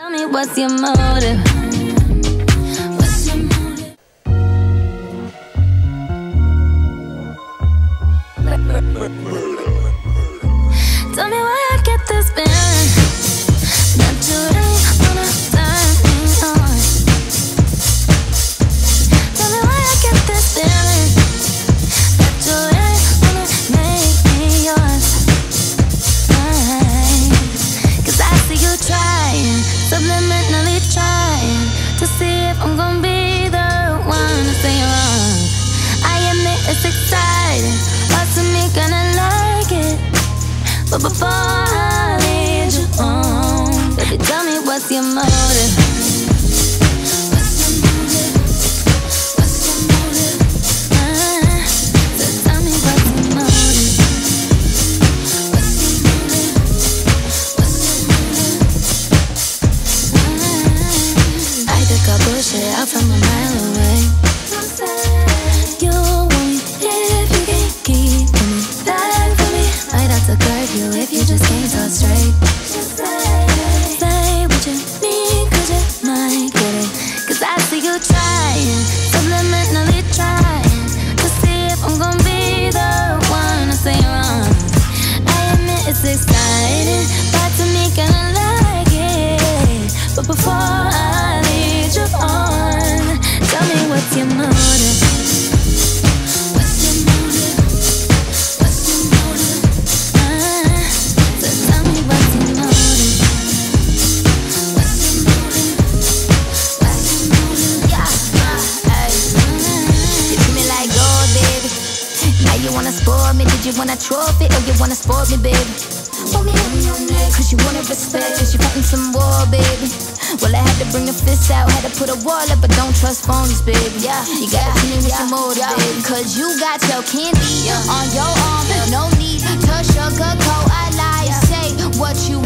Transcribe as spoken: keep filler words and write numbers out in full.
Tell me what's your motive? What's your motive? Tell me why I get this feeling that you ain't wanna turn me on. Tell me why I get this feeling that you ain't wanna make me yours. Cause I see you trying, subliminally trying to see if I'm gonna be the one to say you're wrong. I admit it's exciting, parts of me gonna like it, but before I lead you on, baby, tell me what's your motive? What's your motive? What's your motive? Uh, so tell me what's your motive? What's your motive? What's your motive? Uh, I could cut bullshit out from a mile away. You want me if you can't keep coming back for me. Might have to curb you if you just can't talk straight. Just say, say what you mean, cause you might get it. Cause I see you trying, subliminally trying to see if I'm gonna be the one to say wrong. I admit it's exciting, parts of me gonna like it, but before I lead you on, tell me what's your motive? What's your motive? What's your motive? Uh, so tell me what's your motive? What's your motive? What's your motive? Yeah, uh, ay. You treat me like gold, baby. Now you wanna spoil me? Did you want a trophy or you wanna spoil me, baby? Want me on your neck, cause you wanna respect, cause you wantin' some more, baby. Well, I had to bring the fist out, had to put a wall up, but don't trust phonies, baby. Yeah, you gotta tell me what's your motive, baby. Cause you got your candy on your arm, no need to sugarcoat. I lie, say what you